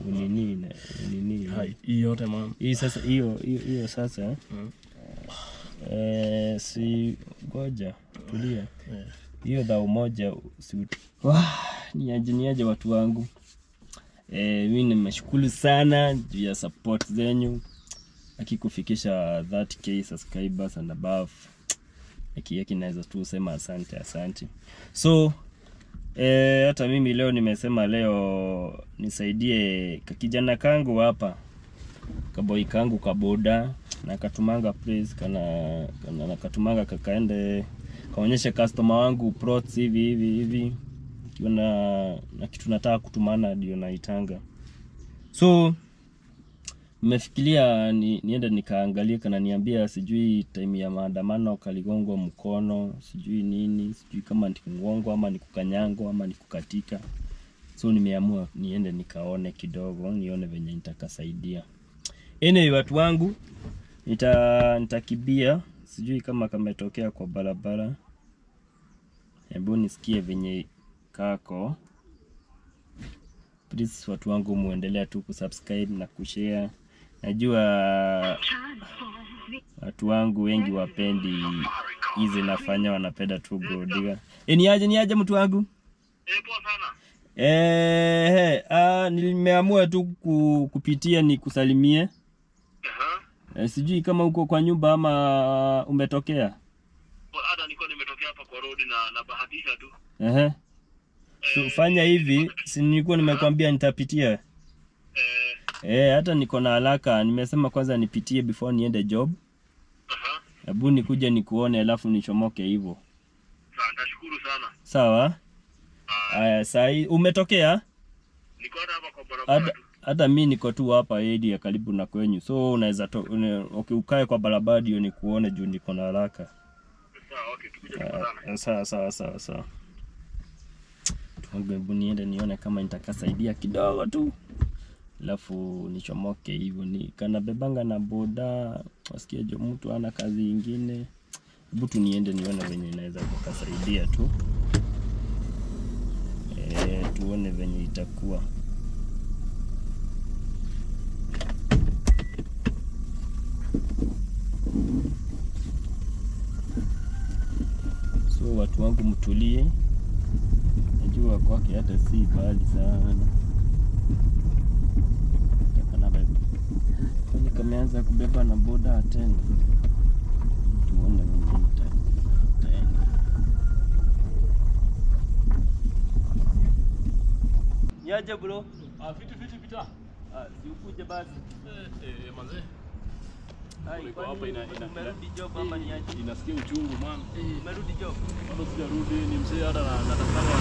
nini hai hii yote man. Hii sasa hiyo sasa. Si ngoja tulia. Hiyo dhao moja si niaje watu wangu. Mimi nimeshukuru sana juu ya support zenyu. Akikufikisha 30k subscribers and above. Yaki naweza tu sema asante. So hata mimi leo nimesema leo nisaidie kijana kangu hapa. Kaboy kangu kaboda na katumanga praise kana katumanga kakaende kaonyesha customer wangu prots hivi kiona na kitu nataka kutumana ndio naitanga. So nimefikiria niende nikaangalia kana niambia sijui time ya maandamano kaligongwa mkono sijui nini sijui kama nikungongwa ama nikukanyangwa ama nikukatika. So nimeamua niende nikaone kidogo nione venye nitakasaidia. Watu wangu nitakibia sijui kama kametokea kwa barabara. Hebu nisikie venye kako. Please watu wangu muendelea tu kusubscribe na kushare. Najua watu wangu wengi wapendi hizi nafanya wanapenda tu godiga. Niaje mtu wangu? Poa sana. Nimeamua tu kupitia nikusalimie. Sijui kama uko kwa nyumba ama umetokea. Hata niko nimetokea hapa kwa road na bahatisha tu. So fanya hivi, si nilikuwa nimekwambia nitapitia. Hata niko na haraka, nimesema kwanza nipitie before niende job. Hebu nikuje nikuone alafu nichomoke hivyo. Sawa, nashukuru sana. Sawa? Haya, sasa umetokea? Niko hapa kwa barabara tu. Hata mimi niko tu hapa area karibu na kwenyu. So unaweza ukae kwa barabara hiyo nikuone juu niko na haraka. Sawa, okay, tukuje sawa. Hebu niende nione kama nitakasaidia kidogo tu. Alafu nichomoke hivyo kana bebanga na boda, wasikia jo mtu ana kazi nyingine. Hebu tu niende nione venye naweza kukasaidia tu. Tuone venye itakuwa. So watu wangu mtulie. Najua kwake hata si bali sana. Takana beba. Kwani kameanza kubeba na boda tena. Tuone venye itaenda. Niaje bro? Fiti pita. Ukuje basi. Manze. Kwa hapa umerudi job ama niaje? Inasikia uchungu man. Umerudi job? Bado sijarudi, ni mzee hata nataka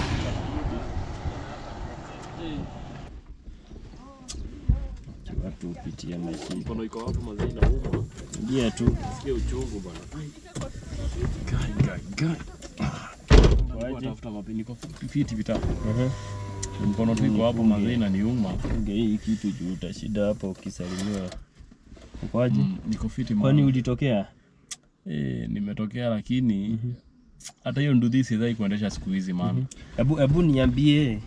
watu upitia maisha. Mkono iko hapo manze inauma. Ndio tu. Nasikia uchungu bwana. Gai. Watafuta wapi niko fiti pita. Mkono tu iko hapo manze inaniuma. Hii kitu juu utashida hapo ukisalimiwa. Ukoaje? Niko fiti man. Kwani ulitokea? Nimetokea lakini hata hiyo nduthi siwezi kuendesha siku hizi man. Hebu niambie.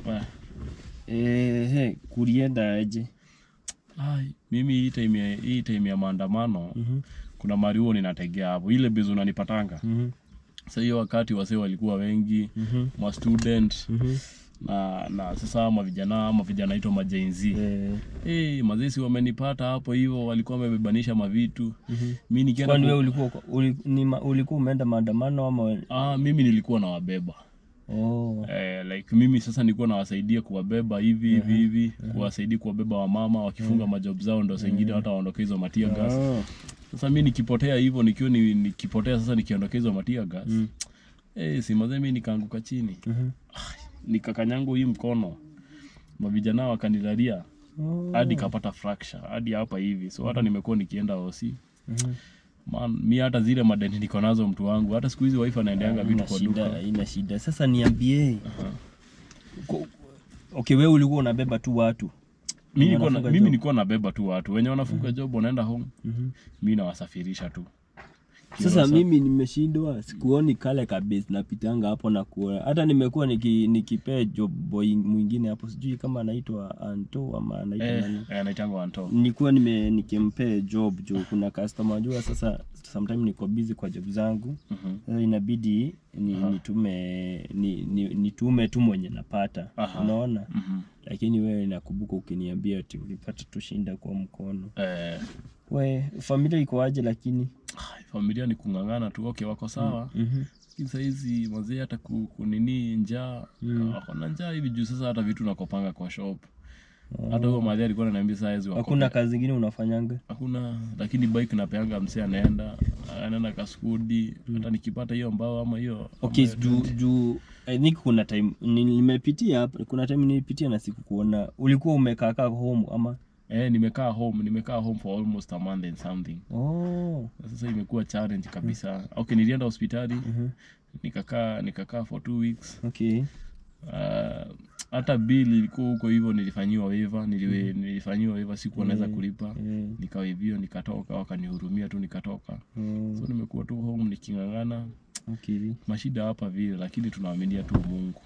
Kulienda aje? Mimi hii time ya maandamano kuna mariuo ninategea hapo. Ile bezo unanipatanga. Sasa hiyo wakati wase walikuwa wengi, ma student na sasa mavijana ito majenzi. Mazesi wamenipata hapo hivyo walikuwa wamebebanisha mavitu. Mimi nikienda kwani wewe ulikuwa umeenda maandamano ama mimi nilikuwa na wabeba. Like mimi sasa nilikuwa nawasaidia kuwabeba hivi kuwasaidia kuwabeba wamama wakifunga majob zao ndo sengine hata waondoke hizo matia gas. Sasa mimi nikipotea hivyo nikipotea sasa nikiondoka hizo matia gas. Si mazee mimi nikaanguka chini. Nikakanyango hii mkono. Mavijana wakanilalia hadi kapata fracture hadi hapa hivi. So hata nimekuwa nikienda hosi. Man, mimi hata zile madeni niko nazo mtu wangu. Hata siku hizi wifi anaendeanga vitu kwa duka. Ina shida. Sasa niambie. Okay, wewe ulikuwa unabeba tu watu. Mimi nilikuwa nabeba tu watu. Wenye wanafunga job wanaenda home. Mimi nawasafirisha tu. Sasa mimi nimeshindwa, sikuoni kale kabisa napitanga hapo na kuona. Hata nimekuwa nikipea job boy mwingine hapo, sijui kama anaitwa Anto ama anaitwa nani. Anaitwa Anto. Nilikuwa nikimpea job kuna customer unajua sasa sometimes niko busy kwa job zangu. Sasa inabidi nitume tu mwenye napata. Unaona? Lakini wewe nakumbuka ukiniambia ati ukipata tushinda kwa mkono. Familia iko aje lakini? Familia ni kungangana tu, okay wako sawa. Sasa hizi mzee hata kunini njaa, wako na njaa hivi juu sasa hata vitu nakopanga kwa shop. Hata huyo mzee alikuwa ananiambia saa hizi wako. Hakuna kazi nyingine unafanyanga? Hakuna, lakini bike napeanga msee anaenda kaskudi, hata nikipata hiyo mbao ama hiyo. Okay, juu I think kuna time nimepitia hapa, kuna time nilipitia na siku kuona ulikuwa umekaa home ama nimekaa home for almost a month and something. Sasa imekuwa challenge kabisa. Okay, nilienda hospitali. Nikakaa for 2 weeks. Okay. Hata bill ilikuwa huko hivyo, nilifanyiwa waiver siku naweza kulipa. Nikawaiviwa, nikatoka, wakanihurumia tu nikatoka. So nimekuwa tu home nikingangana. Okay. Mashida hapa vile, lakini tunaaminia tu Mungu.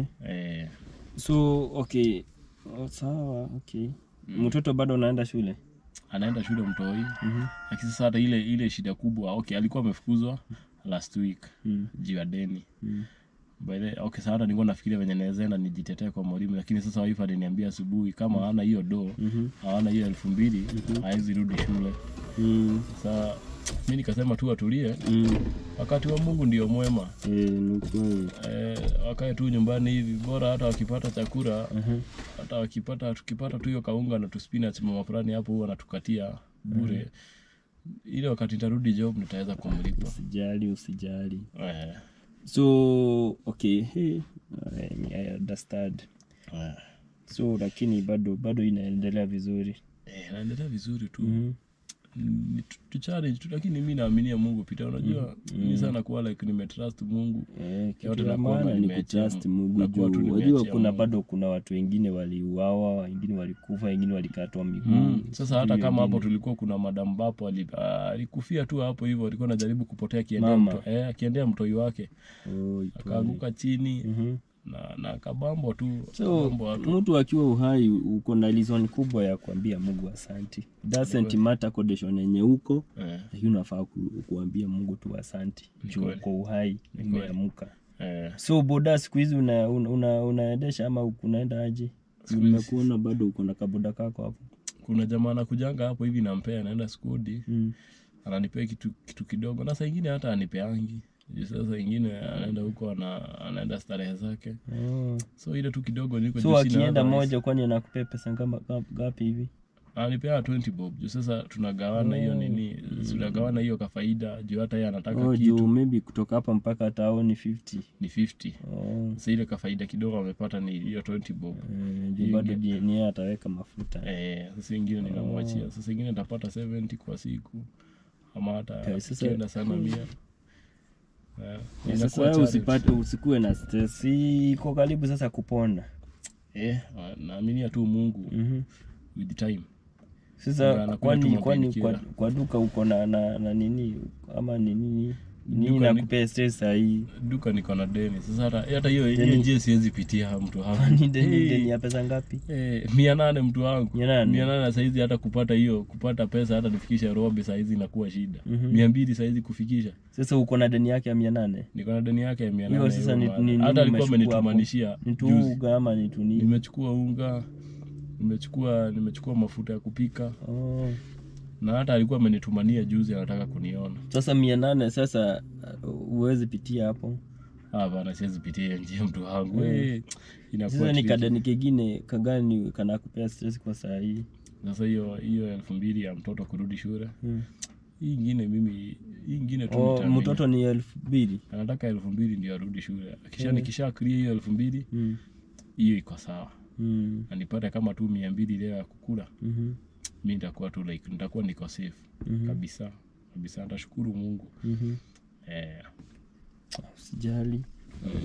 So okay. Sawa, okay. Mtoto bado anaenda shule? Anaenda shule mtoi. Lakini sasa hata ile shida kubwa, okay, alikuwa amefukuzwa last week juu ya deni. By the okay, sasa nilikuwa nafikiria venye naweza nijitetee kwa mwalimu, lakini sasa wife aliniambia asubuhi kama hana hiyo hawana hiyo 2000 haizi rudi shule. Sasa mimi nikasema tu atulie. Wakati wa Mungu ndio mwema. Ni kweli. Wakae tu nyumbani hivi, bora hata wakipata chakula, hata tukipata tu hiyo kaunga na tu spinach mama fulani hapo huwa anatukatia bure. Ile wakati nitarudi job nitaweza kumlipa. Usijali. So okay, I understand. So lakini bado inaendelea vizuri. Inaendelea vizuri tu. Tu challenge tu, lakini mimi naamini Mungu pita, unajua mimi sana kwa like nimetrust Mungu. Yote na maana ni kutrust Mungu. Unajua kuna watu wengine waliuawa, wengine walikufa, wengine walikatwa miguu. Sasa hata kama hapo tulikuwa kuna madam Bapo alikufia tu hapo hivyo, alikuwa anajaribu kupotea akiendea mtoi wake. Akaanguka chini. Na kabambo tu. So mtu akiwa uhai uko na reason kubwa ya kuambia Mungu asante. Doesn't matter condition yenye uko, lakini unafaa kuambia Mungu tu asante. Uko uhai, umeamka. So boda siku hizi unaendesha ama unaenda aje? Nimekuona bado uko na kaboda kako hapo. Kuna jamaa anakujanga hapo hivi nampea, anaenda skudi. Ananipea kitu kidogo, na saa nyingine hata anipeangi. Sasa ingine anaenda huko anaenda starehe zake. So ile tu kidogo niko so akienda moja kwani anakupea pesa ngapi hivi? Anipea 20 bob. Sasa tunagawana hiyo tunagawana hiyo kwa faida juu hata yeye anataka kitu. Maybe kutoka hapa mpaka town ni 50. Ni 50. Sasa ile kwa faida kidogo amepata ni hiyo 20 bob. Bado ni yeye ataweka mafuta. Sasa ingine ninamwachia. Sasa ingine nitapata 70 kwa siku. Ama hata kienda sana 100. Sasa usikuwe na stress, iko karibu sasa kupona. Naamini tu Mungu with time. Sasa kwani kwa duka uko na nini ama nini nakupea stress hii? Duka niko na deni. Sasa hata hiyo je siwezi pitia mtu wangu. Ni deni ya pesa ngapi? 800 mtu wangu. 800 saa hizi hata kupata pesa hata nifikisha Robi saa hizi inakuwa shida. 200 saa hizi kufikisha. Sasa uko na deni yake ya 800? Niko na deni yake ya 800. Hiyo sasa ni hata alikuwa amenitumanishia. Ni unga ama ni nini? Nimechukua unga. Nimechukua mafuta ya kupika. Na hata alikuwa amenitumania juzi anataka kuniona. Sasa 800 sasa uwezi pitia hapo. Bana siwezi pitia njia mtu wangu. Inakuwa sasa ni kadani kingine kagani kanakupea stress kwa saa hii. Sasa hiyo 2000 ya mtoto kurudi shule. Hii ingine tu mtoto ni 2000. Anataka 2000 ndio arudi shule. Nikisha clear hiyo 2000 hiyo iko sawa. Anipata kama tu 200 leo ya kukula. Mimi nitakuwa tu like nitakuwa niko safe kabisa. Nitashukuru Mungu. Usijali.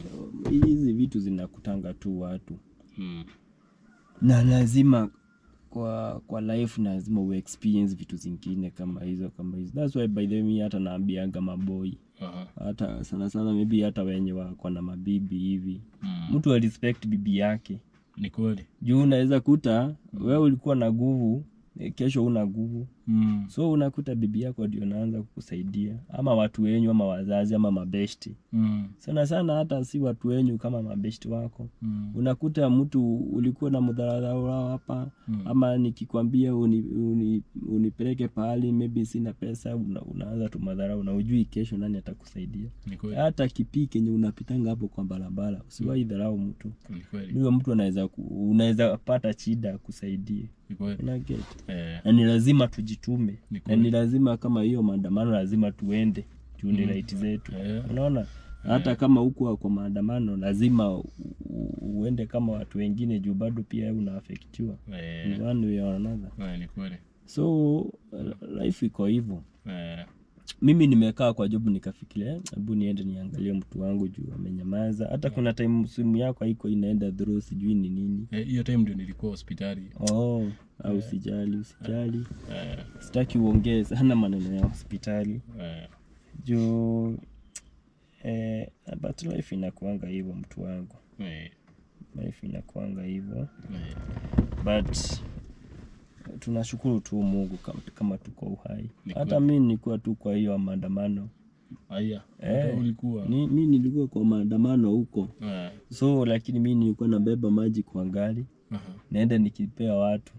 Hizi vitu zinakutanga tu watu. Na lazima kwa life lazima u experience vitu zingine kama hizo. That's why by the way hata naambianga maboy hata sana maybe hata wenye wako na mabibi hivi, mtu respect bibi yake. Ni kweli. Juu unaweza kuta wewe ulikuwa na nguvu, kesho una nguvu. So unakuta bibi yako ndio anaanza kukusaidia, ama watu wenyu ama wazazi ama mabeshti. Sana hata si watu wenyu kama mabeshti wako. Unakuta mtu ulikuwa na mdharau hapa, ama nikikwambia unipeleke pahali maybe sina pesa, unaanza tu madharau na ujui kesho nani atakusaidia. Hata kipiki yenye unapitanga hapo kwa barabara usiwahi dharau mtu. Ni kweli. Ndio mtu unaweza pata shida kusaidia. Ni kweli. Na ni lazima tujitume. Na ni lazima kama hiyo maandamano lazima tuende tuunde right zetu. Unaona? Hata kama huko kwa maandamano lazima uende kama watu wengine juu bado pia unaafektiwa. Ni one way or another. Ni kweli. So life iko hivyo. Mimi nimekaa kwa job nikafikiria hebu niende niangalie mtu wangu juu amenyamaza. Hata kuna time simu yako haiko inaenda through sijui ni nini. Hiyo time ndio nilikuwa hospitali. Au usijali. Sitaki uongee sana maneno ya hospitali. Juu but life inakuanga hivyo mtu wangu. Life inakuanga hivyo. But tunashukuru tu Mungu kama tuko uhai. Hata mimi nilikuwa tu kwa hiyo maandamano. Ulikuwa? Mimi nilikuwa kwa maandamano huko. So lakini mimi nilikuwa nabeba maji kwa gari. Naenda nikipea watu.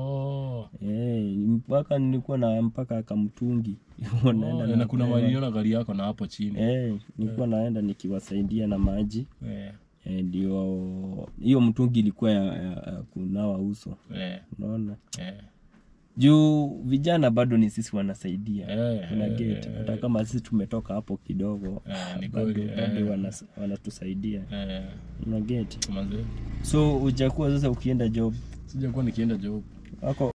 Mpaka nilikuwa na mpaka kamtungi. Naenda na kuna waliona gari yako na hapo chini. Nilikuwa naenda nikiwasaidia na maji. Ndio hiyo mtungi ilikuwa ya kunawa uso. Unaona? Juu vijana bado ni sisi wanasaidia. Unaget. Hata kama sisi tumetoka hapo kidogo, bado wanatusaidia. Unaget. So ujakuwa sasa ukienda job? Sijakuwa nikienda job. Wako